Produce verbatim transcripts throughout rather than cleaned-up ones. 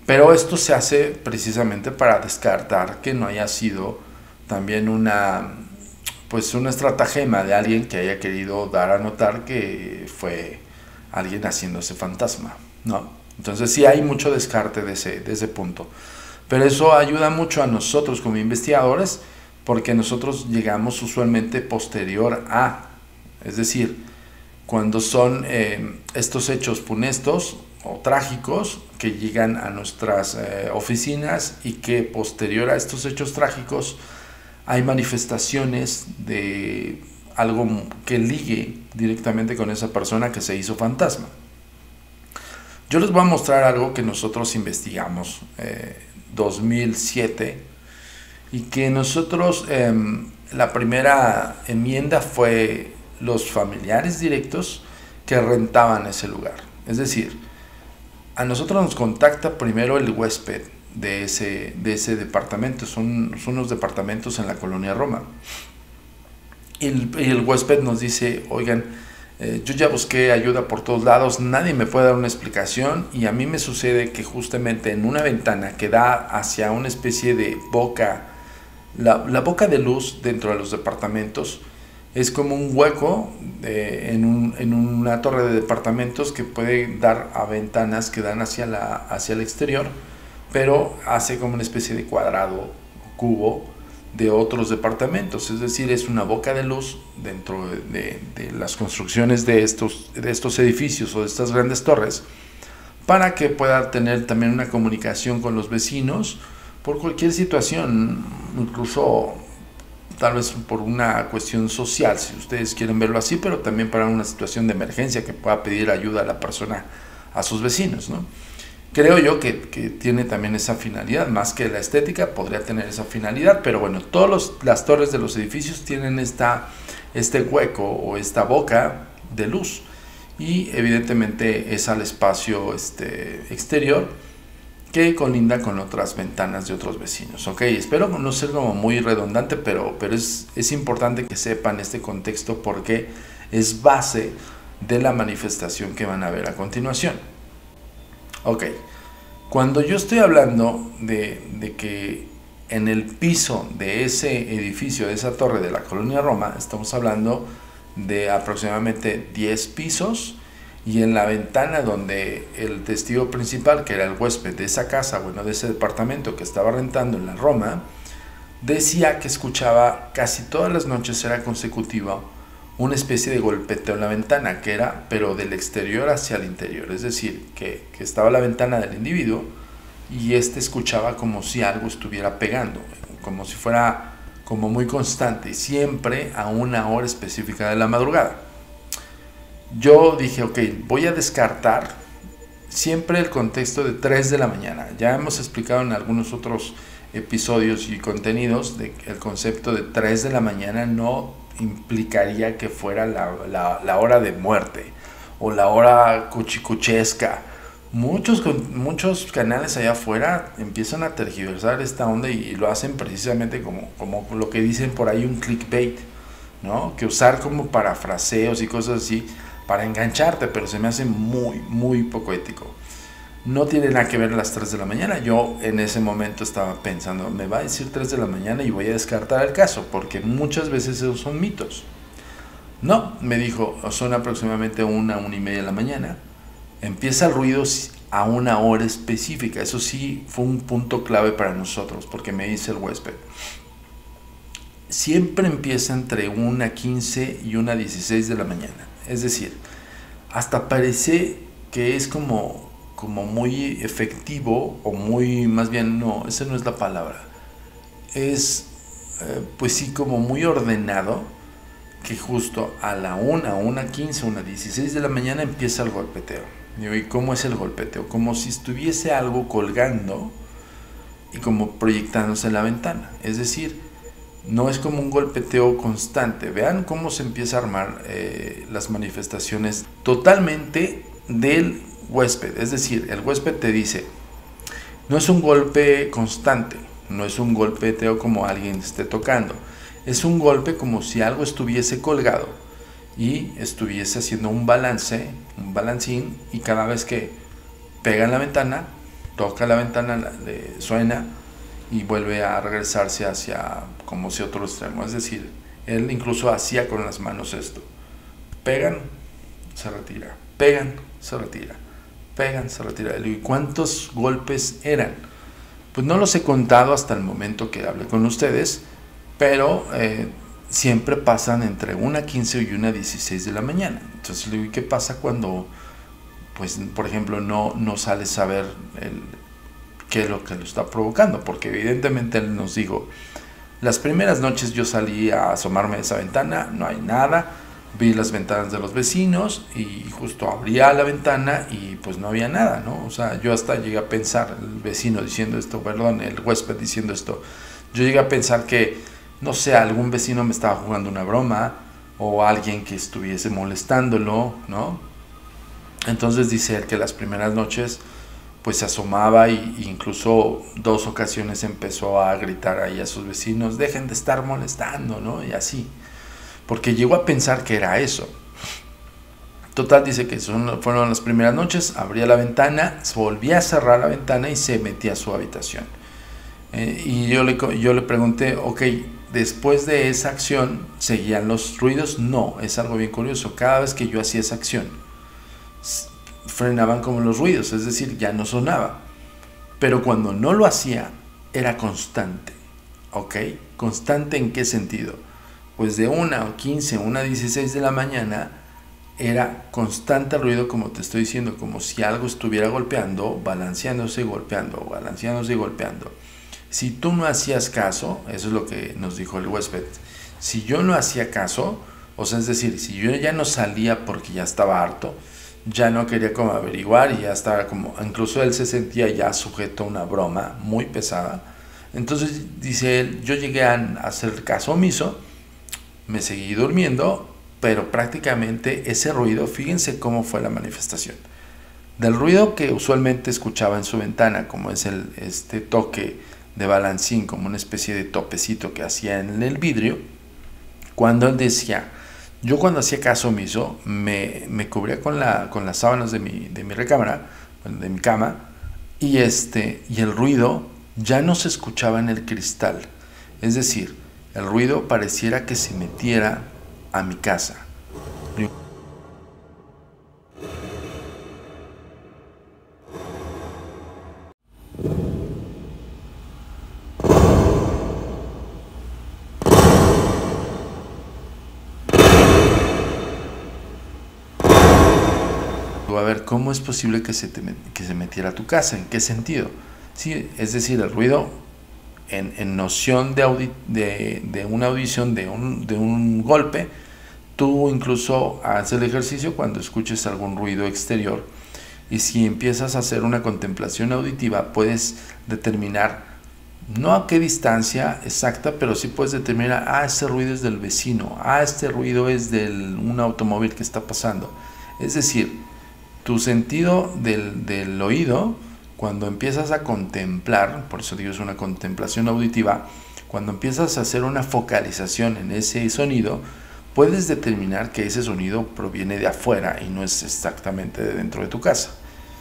Pero esto se hace precisamente para descartar que no haya sido también una, pues una estratagema de alguien que haya querido dar a notar que fue alguien haciéndose fantasma, ¿no? Entonces sí hay mucho descarte de ese, de ese punto. Pero eso ayuda mucho a nosotros como investigadores, porque nosotros llegamos usualmente posterior a, es decir, cuando son eh, estos hechos funestos o trágicos que llegan a nuestras eh, oficinas y que posterior a estos hechos trágicos hay manifestaciones de algo que ligue directamente con esa persona que se hizo fantasma. Yo les voy a mostrar algo que nosotros investigamos eh, dos mil siete y que nosotros eh, la primera enmienda fue los familiares directos que rentaban ese lugar. Es decir, a nosotros nos contacta primero el huésped de ese, de ese departamento. Son, son unos departamentos en la colonia Roma. Y el, y el huésped nos dice, oigan, eh, yo ya busqué ayuda por todos lados, nadie me puede dar una explicación y a mí me sucede que justamente en una ventana que da hacia una especie de boca, la, la boca de luz dentro de los departamentos, es como un hueco eh, en, un, en una torre de departamentos que puede dar a ventanas que dan hacia, la, hacia el exterior, pero hace como una especie de cuadrado, cubo de otros departamentos. Es decir, es una boca de luz dentro de, de, de las construcciones de estos, de estos edificios o de estas grandes torres, para que pueda tener también una comunicación con los vecinos por cualquier situación, incluso tal vez por una cuestión social, si ustedes quieren verlo así, pero también para una situación de emergencia que pueda pedir ayuda a la persona, a sus vecinos, ¿no? Creo yo que, que tiene también esa finalidad, más que la estética, podría tener esa finalidad, pero bueno, todas las torres de los edificios tienen esta, este hueco o esta boca de luz y evidentemente es al espacio este, exterior que colinda con otras ventanas de otros vecinos. Ok, espero no ser como muy redundante, pero, pero es, es importante que sepan este contexto porque es base de la manifestación que van a ver a continuación. Ok, cuando yo estoy hablando de, de que en el piso de ese edificio, de esa torre de la colonia Roma, estamos hablando de aproximadamente diez pisos, y en la ventana donde el testigo principal, que era el huésped de esa casa, bueno, de ese departamento que estaba rentando en la Roma, decía que escuchaba casi todas las noches, era consecutiva, una especie de golpeteo en la ventana, que era, pero del exterior hacia el interior, es decir, que, que estaba la ventana del individuo y este escuchaba como si algo estuviera pegando, como si fuera como muy constante, siempre a una hora específica de la madrugada. Yo dije, ok, voy a descartar siempre el contexto de tres de la mañana. Ya hemos explicado en algunos otros episodios y contenidos de que el concepto de tres de la mañana no implicaría que fuera la, la, la hora de muerte o la hora cuchicuchesca. Muchos, muchos canales allá afuera empiezan a tergiversar esta onda y, y lo hacen precisamente como, como lo que dicen por ahí, un clickbait, ¿no? Que usar como parafraseos y cosas así para engancharte, pero se me hace muy, muy poco ético. No tiene nada que ver a las tres de la mañana. Yo en ese momento estaba pensando, me va a decir tres de la mañana y voy a descartar el caso, porque muchas veces esos son mitos. No, me dijo, son aproximadamente una, una y media de la mañana. Empieza el ruido a una hora específica. Eso sí fue un punto clave para nosotros, porque me dice el huésped, siempre empieza entre una quince y una dieciséis de la mañana. Es decir, hasta parece que es como, como muy efectivo, o muy, más bien, no, esa no es la palabra. Es, eh, pues sí, como muy ordenado, que justo a la una, una quince, una dieciséis de la mañana empieza el golpeteo. ¿Y cómo es el golpeteo? Como si estuviese algo colgando y como proyectándose en la ventana. Es decir, no es como un golpeteo constante. Vean cómo se empieza a armar eh, las manifestaciones totalmente del huésped. Es decir, el huésped te dice, no es un golpe constante, no es un golpeteo como alguien esté tocando, es un golpe como si algo estuviese colgado y estuviese haciendo un balance, un balancín, y cada vez que pega en la ventana, toca la ventana, le suena y vuelve a regresarse hacia como si otro extremo. Es decir, él incluso hacía con las manos esto: pegan, se retira, pegan, se retira, pegan, se retira. ¿Y cuántos golpes eran? Pues no los he contado hasta el momento que hablé con ustedes, pero eh, siempre pasan entre una quince y una dieciséis de la mañana. Entonces le digo, ¿qué pasa cuando, pues, por ejemplo, no, no sales a ver el, qué es lo que lo está provocando? Porque evidentemente él nos dijo, las primeras noches yo salí a asomarme a esa ventana, no hay nada, vi las ventanas de los vecinos y justo abría la ventana y pues no había nada, ¿no? O sea, yo hasta llegué a pensar, el vecino diciendo esto, perdón, el huésped diciendo esto, yo llegué a pensar que, no sé, algún vecino me estaba jugando una broma o alguien que estuviese molestándolo, ¿no? Entonces dice él que las primeras noches pues se asomaba y, y incluso dos ocasiones empezó a gritar ahí a sus vecinos, dejen de estar molestando, ¿no? Y así, porque llegó a pensar que era eso. Total, dice que son, fueron las primeras noches, abría la ventana, volvía a cerrar la ventana y se metía a su habitación. Eh, y yo le, yo le pregunté, ok, después de esa acción, ¿seguían los ruidos? No, es algo bien curioso. Cada vez que yo hacía esa acción, frenaban como los ruidos, es decir, ya no sonaba. Pero cuando no lo hacía, era constante. ¿Ok? ¿Constante en qué sentido? Pues de una o quince, una dieciséis de la mañana, era constante el ruido, como te estoy diciendo, como si algo estuviera golpeando, balanceándose y golpeando, balanceándose y golpeando. Si tú no hacías caso, eso es lo que nos dijo el huésped, si yo no hacía caso, o sea, es decir, si yo ya no salía porque ya estaba harto, ya no quería como averiguar y ya estaba como, incluso él se sentía ya sujeto a una broma muy pesada. Entonces dice él, yo llegué a hacer caso omiso, me seguí durmiendo, pero prácticamente ese ruido, fíjense cómo fue la manifestación. Del ruido que usualmente escuchaba en su ventana, como es el, este toque de balancín, como una especie de topecito que hacía en el vidrio, cuando él decía, yo cuando hacía caso omiso, me, me cubría con, la, con las sábanas de mi, de mi recámara, de mi cama, y, este, y el ruido ya no se escuchaba en el cristal. Es decir, el ruido pareciera que se metiera a mi casa. A ver, ¿cómo es posible que se, te, que se metiera a tu casa? ¿En qué sentido? Sí, es decir, el ruido en, en noción de, audi de, de una audición, de un, de un golpe, tú incluso haces el ejercicio cuando escuches algún ruido exterior y si empiezas a hacer una contemplación auditiva, puedes determinar, no a qué distancia exacta, pero sí puedes determinar, ah, este ruido es del vecino, ah, este ruido es de un automóvil que está pasando. Es decir, tu sentido del, del oído, cuando empiezas a contemplar, por eso digo es una contemplación auditiva, cuando empiezas a hacer una focalización en ese sonido, puedes determinar que ese sonido proviene de afuera y no es exactamente de dentro de tu casa.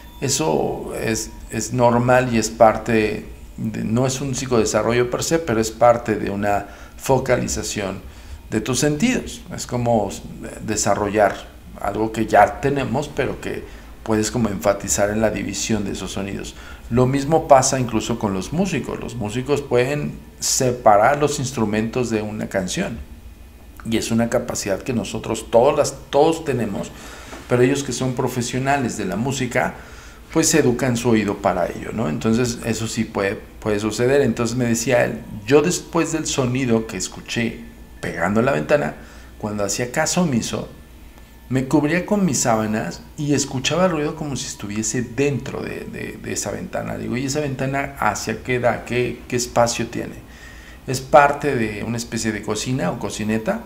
Eso es, es normal y es parte, de, no es un psicodesarrollo per se, pero es parte de una focalización de tus sentidos. Es como desarrollar algo que ya tenemos, pero que puedes como enfatizar en la división de esos sonidos. Lo mismo pasa incluso con los músicos. Los músicos pueden separar los instrumentos de una canción. Y es una capacidad que nosotros todos, las, todos tenemos, pero ellos que son profesionales de la música, pues se educan su oído para ello, ¿no? Entonces eso sí puede, puede suceder. Entonces me decía él, yo después del sonido que escuché pegando en la ventana, cuando hacía caso omiso, me cubría con mis sábanas y escuchaba el ruido como si estuviese dentro de, de, de esa ventana. Digo, ¿y esa ventana hacia qué da? ¿Qué, qué espacio tiene? Es parte de una especie de cocina o cocineta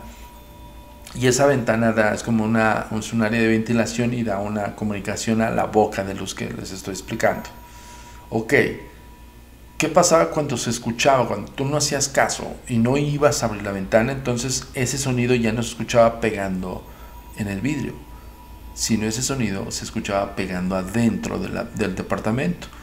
y esa ventana da, es como una, es un área de ventilación y da una comunicación a la boca de luz que les estoy explicando. Ok, ¿qué pasaba cuando se escuchaba? Cuando tú no hacías caso y no ibas a abrir la ventana, entonces ese sonido ya no se escuchaba pegando en el vidrio, sino ese sonido se escuchaba pegando adentro de la, del departamento.